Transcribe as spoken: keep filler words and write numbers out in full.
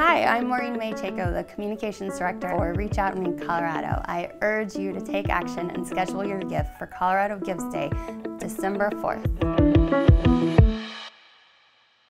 Hi, I'm Maureen Maycheco, the Communications Director for Reach Out Me Colorado. I urge you to take action and schedule your gift for Colorado Gives Day, December fourth.